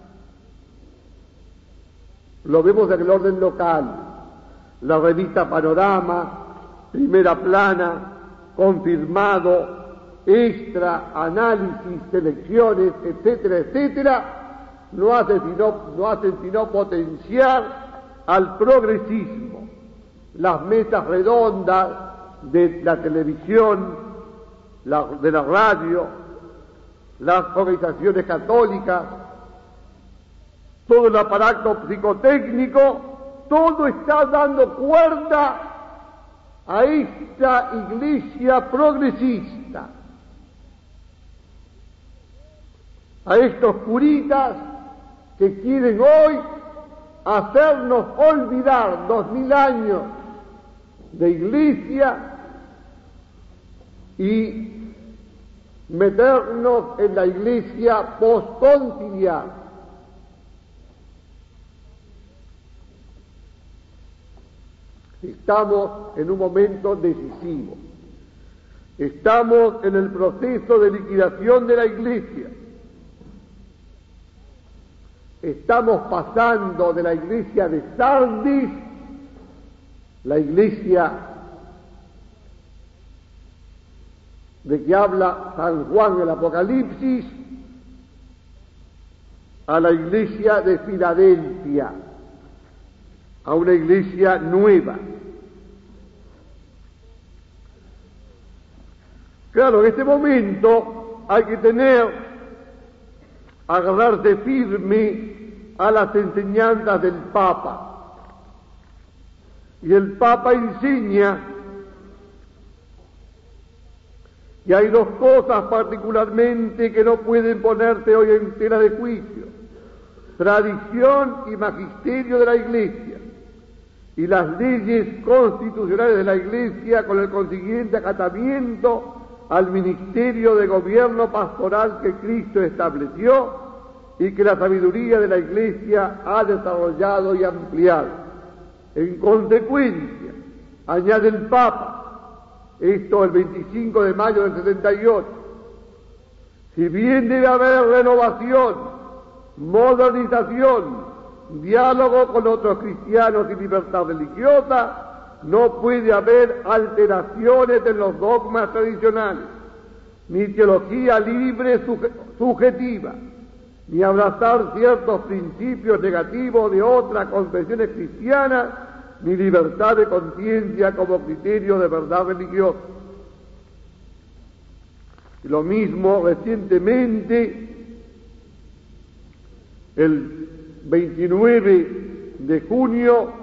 Lo vemos en el orden local: la revista Panorama, Primera Plana, Confirmado, Extra, Análisis, Selecciones, etcétera, etcétera, no hacen sino potenciar al progresismo. Las mesas redondas de la televisión, de la radio, las organizaciones católicas, todo el aparato psicotécnico, todo está dando cuerda a esta iglesia progresista, a estos curitas que quieren hoy hacernos olvidar 2000 años de iglesia y meternos en la iglesia postconciliar. Estamos en un momento decisivo. Estamos en el proceso de liquidación de la iglesia. Estamos pasando de la iglesia de Sardis, la iglesia de que habla San Juan del Apocalipsis, a la iglesia de Filadelfia, a una iglesia nueva. Claro, en este momento hay que agarrarse firme a las enseñanzas del Papa. Y el Papa enseña que hay dos cosas particularmente que no pueden ponerse hoy en tela de juicio: tradición y magisterio de la Iglesia, y las leyes constitucionales de la Iglesia con el consiguiente acatamiento al ministerio de gobierno pastoral que Cristo estableció y que la sabiduría de la Iglesia ha desarrollado y ampliado. En consecuencia, añade el Papa, esto el 25 de mayo del 78, si bien debe haber renovación, modernización, diálogo con otros cristianos y libertad religiosa, no puede haber alteraciones en los dogmas tradicionales, ni teología libre subjetiva, ni abrazar ciertos principios negativos de otras confesiones cristianas, ni libertad de conciencia como criterio de verdad religiosa. Y lo mismo recientemente, el 29 de junio,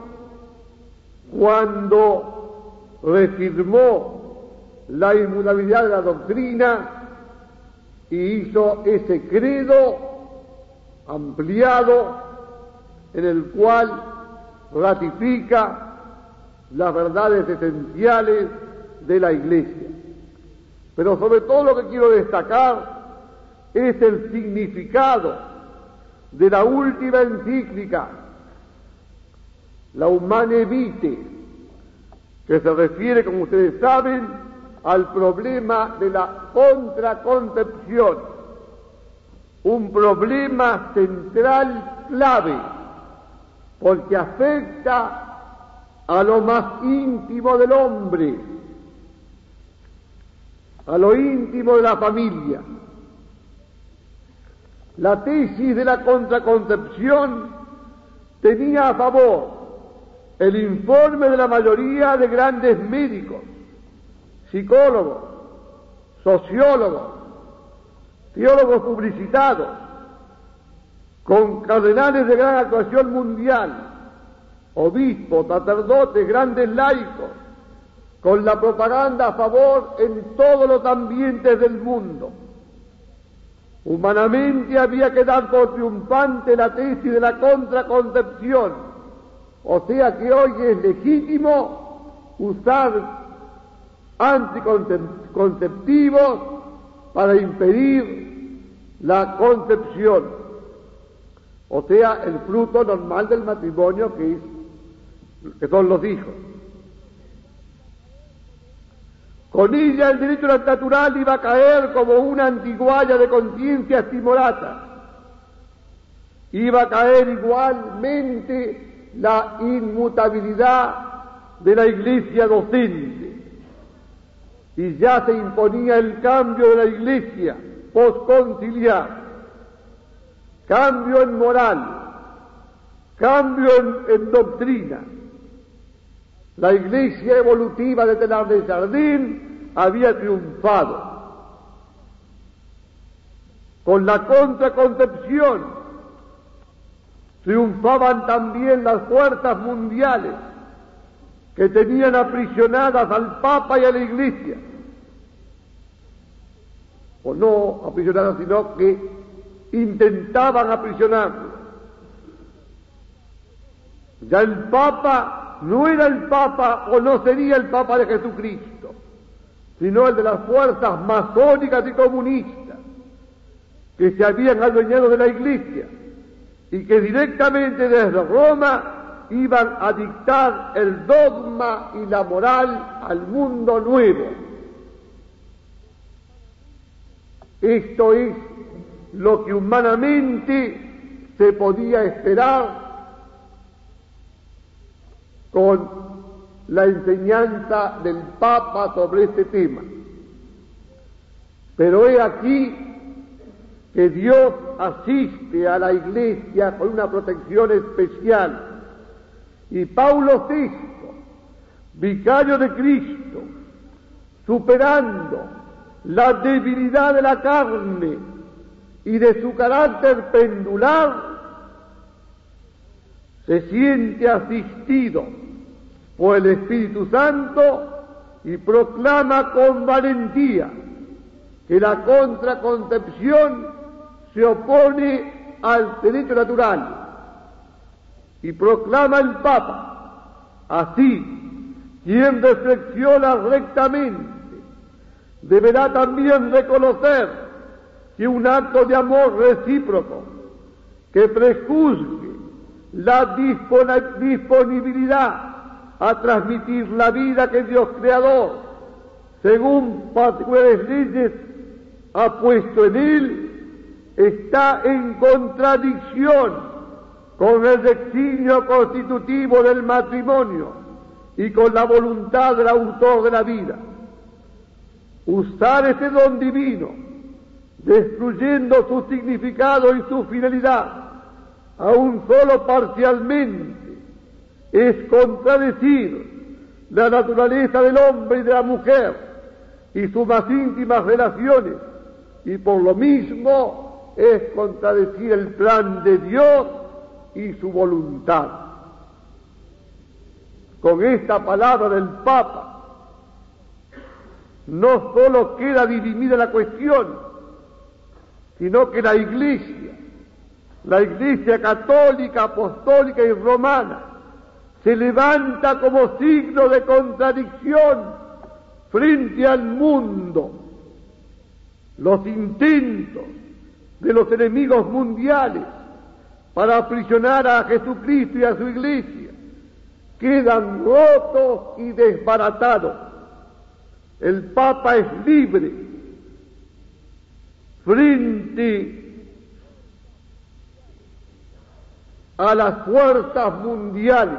cuando reafirmó la inmutabilidad de la doctrina y hizo ese credo ampliado en el cual ratifica las verdades esenciales de la Iglesia. Pero sobre todo lo que quiero destacar es el significado de la última encíclica, la Humanae Vitae, que se refiere, como ustedes saben, al problema de la contraconcepción, un problema central clave, porque afecta a lo más íntimo del hombre, a lo íntimo de la familia. La tesis de la contraconcepción tenía a favor el informe de la mayoría de grandes médicos, psicólogos, sociólogos, teólogos publicitados, con cardenales de gran actuación mundial, obispos, sacerdotes, grandes laicos, con la propaganda a favor en todos los ambientes del mundo. Humanamente había que dar por triunfante la tesis de la contraconcepción, o sea que hoy es legítimo usar anticonceptivos para impedir la concepción, o sea, el fruto normal del matrimonio que son los hijos. Con ella el derecho natural iba a caer como una antigualla de conciencia estimolata. Iba a caer igualmente la inmutabilidad de la Iglesia docente. Y ya se imponía el cambio de la Iglesia posconciliar, cambio en moral, cambio en doctrina. La Iglesia evolutiva de Teilhard de Chardin había triunfado. Con la contraconcepción triunfaban también las fuerzas mundiales que tenían aprisionadas al Papa y a la Iglesia, o no aprisionadas, sino que intentaban aprisionarlo. Ya el Papa no era el Papa o no sería el Papa de Jesucristo, sino el de las fuerzas masónicas y comunistas que se habían adueñado de la Iglesia y que directamente desde Roma iban a dictar el dogma y la moral al mundo nuevo. Esto es lo que humanamente se podía esperar con la enseñanza del Papa sobre este tema. Pero he aquí que Dios asiste a la Iglesia con una protección especial. Y Paulo VI, vicario de Cristo, superando la debilidad de la carne y de su carácter pendular, se siente asistido por el Espíritu Santo y proclama con valentía que la contraconcepción se opone al derecho natural. Y proclama el Papa: así, quien reflexiona rectamente deberá también reconocer que un acto de amor recíproco que prejuzgue la disponibilidad a transmitir la vida que Dios Creador, según particulares leyes, ha puesto en él, está en contradicción con el designio constitutivo del matrimonio y con la voluntad del autor de la vida. Usar ese don divino, destruyendo su significado y su finalidad, aun solo parcialmente, es contradecir la naturaleza del hombre y de la mujer y sus más íntimas relaciones, y por lo mismo es contradecir el plan de Dios y su voluntad. Con esta palabra del Papa, no solo queda dirimida la cuestión, sino que la Iglesia católica, apostólica y romana, se levanta como signo de contradicción frente al mundo. Los intentos de los enemigos mundiales para aprisionar a Jesucristo y a su Iglesia quedan rotos y desbaratados. El Papa es libre frente a las fuerzas mundiales,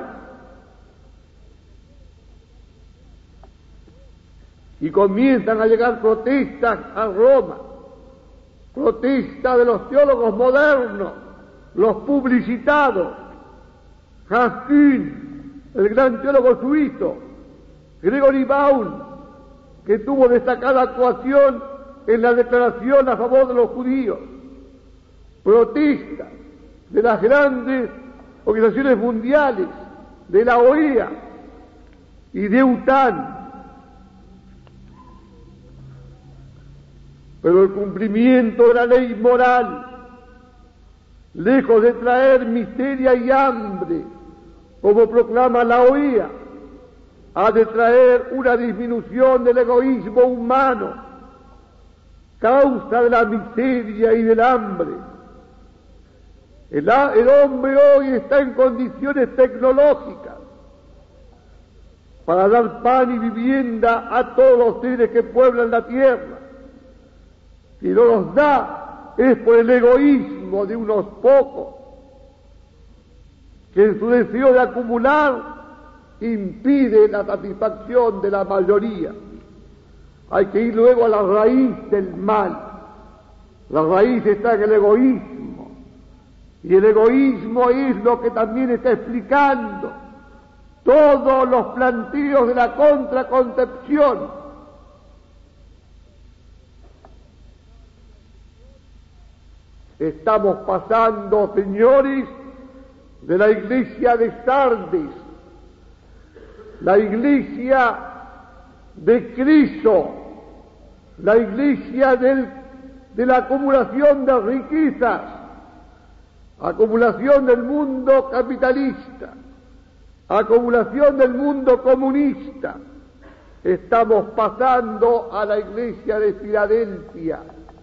y comienzan a llegar protestas a Roma, protestas de los teólogos modernos, los publicitados. Hans Kühn, el gran teólogo suizo, Gregory Baum, que tuvo destacada actuación en la declaración a favor de los judíos, protestas de las grandes organizaciones mundiales, de la OEA y de UTAN. Pero el cumplimiento de la ley moral, lejos de traer miseria y hambre, como proclama la OEA, ha de traer una disminución del egoísmo humano, causa de la miseria y del hambre. El hombre hoy está en condiciones tecnológicas para dar pan y vivienda a todos los seres que pueblan la tierra. Si no los da, es por el egoísmo de unos pocos, que en su deseo de acumular impide la satisfacción de la mayoría. Hay que ir luego a la raíz del mal. La raíz está en el egoísmo, y el egoísmo es lo que también está explicando todos los planteos de la contraconcepción. Estamos pasando, señores, de la iglesia de Sardes, la iglesia de Cristo, la iglesia de la acumulación de riquezas, acumulación del mundo capitalista, acumulación del mundo comunista. Estamos pasando a la iglesia de Filadelfia.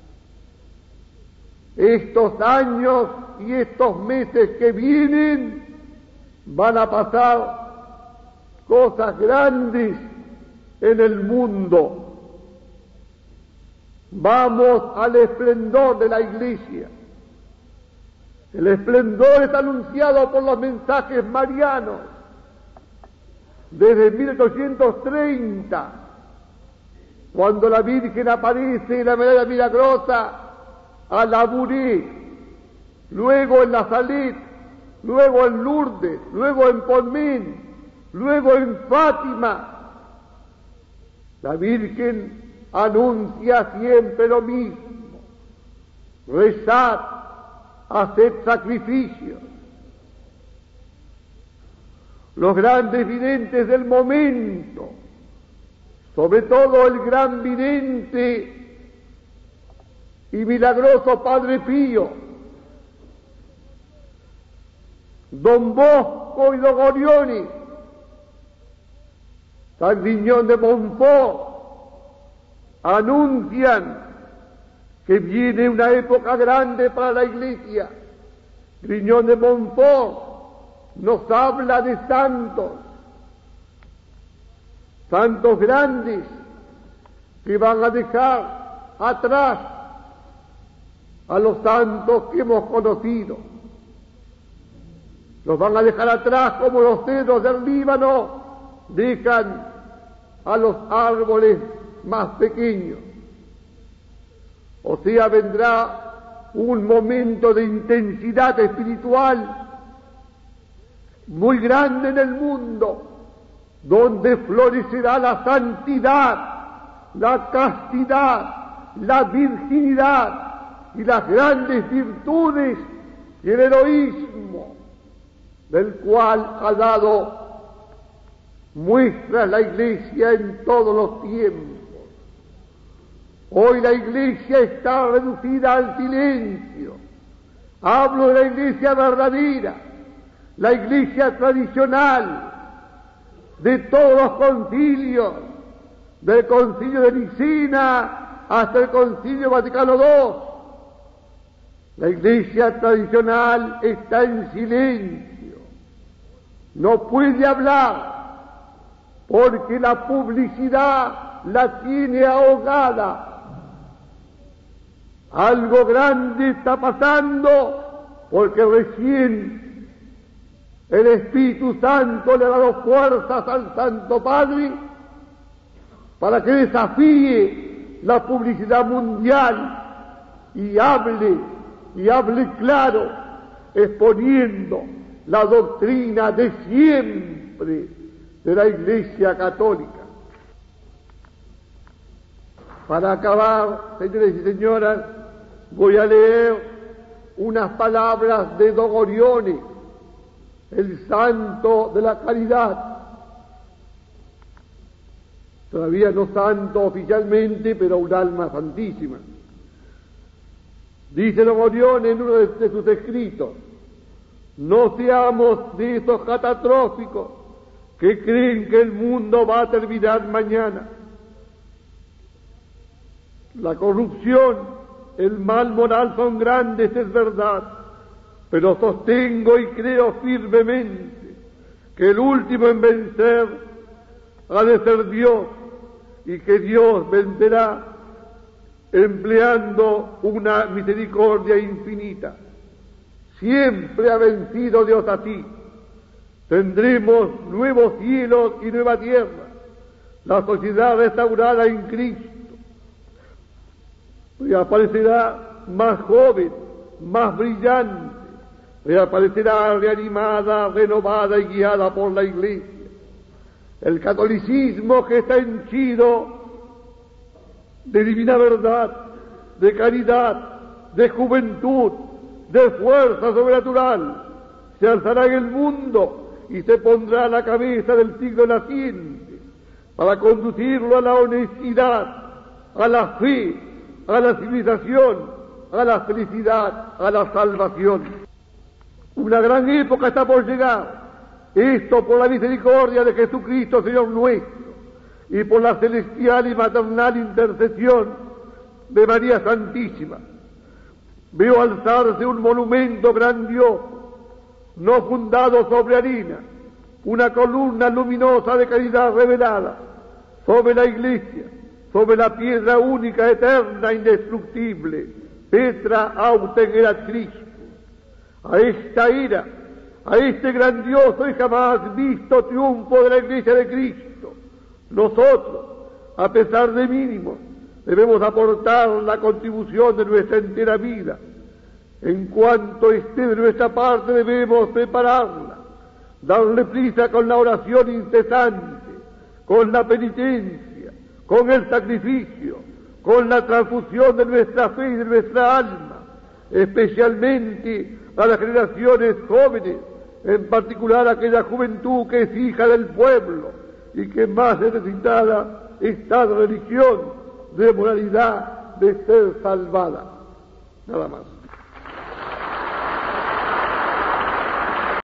Estos años y estos meses que vienen van a pasar cosas grandes en el mundo. Vamos al esplendor de la iglesia. El esplendor es anunciado por los mensajes marianos desde 1830, cuando la Virgen aparece en la medalla milagrosa a Labouré, luego en La Salette, luego en Lourdes, luego en Ponmén, luego en Fátima. La Virgen anuncia siempre lo mismo: rezad, haced sacrificios. Los grandes videntes del momento, sobre todo el gran vidente y milagroso Padre Pío, Don Bosco y Don Orione, San Griñón de Montfort, anuncian que viene una época grande para la Iglesia. Griñón de Montfort nos habla de santos grandes que van a dejar atrás a los santos que hemos conocido. Los van a dejar atrás como los cedros del Líbano dejan a los árboles más pequeños. O sea, vendrá un momento de intensidad espiritual muy grande en el mundo, donde florecerá la santidad, la castidad, la virginidad y las grandes virtudes y el heroísmo del cual ha dado muestra la Iglesia en todos los tiempos. Hoy la Iglesia está reducida al silencio. Hablo de la Iglesia verdadera, la Iglesia tradicional, de todos los concilios, del Concilio de Nicea hasta el Concilio Vaticano II. La Iglesia tradicional está en silencio, no puede hablar, porque la publicidad la tiene ahogada. Algo grande está pasando, porque recién el Espíritu Santo le ha dado fuerzas al Santo Padre para que desafíe la publicidad mundial y hable claro, exponiendo la doctrina de siempre de la Iglesia Católica. Para acabar, señores y señoras, voy a leer unas palabras de Don Orione, el santo de la caridad. Todavía no santo oficialmente, pero un alma santísima. Dice Don Orione en uno de sus escritos: no seamos de esos catastróficos que creen que el mundo va a terminar mañana. La corrupción, el mal moral son grandes, es verdad, pero sostengo y creo firmemente que el último en vencer ha de ser Dios, y que Dios vencerá empleando una misericordia infinita. Siempre ha vencido Dios así. Tendremos nuevos cielos y nueva tierra, la sociedad restaurada en Cristo. Reaparecerá más joven, más brillante, reaparecerá reanimada, renovada y guiada por la Iglesia. El catolicismo, que está henchido de divina verdad, de caridad, de juventud, de fuerza sobrenatural, se alzará en el mundo y se pondrá a la cabeza del siglo naciente para conducirlo a la honestidad, a la fe, a la civilización, a la felicidad, a la salvación. Una gran época está por llegar. Esto por la misericordia de Jesucristo, Señor nuestro, y por la celestial y maternal intercesión de María Santísima. Veo alzarse un monumento grandioso, no fundado sobre harina, una columna luminosa de caridad revelada sobre la Iglesia, sobre la piedra única, eterna, indestructible, Petra Auten erat Cristo. A esta era, a este grandioso y jamás visto triunfo de la Iglesia de Cristo, nosotros, a pesar de mínimos, debemos aportar la contribución de nuestra entera vida. En cuanto esté de nuestra parte debemos prepararla, darle prisa con la oración incesante, con la penitencia, con el sacrificio, con la transfusión de nuestra fe y de nuestra alma, especialmente a las generaciones jóvenes, en particular aquella juventud que es hija del pueblo y que más necesitada está de religión, de moralidad, de ser salvada. Nada más.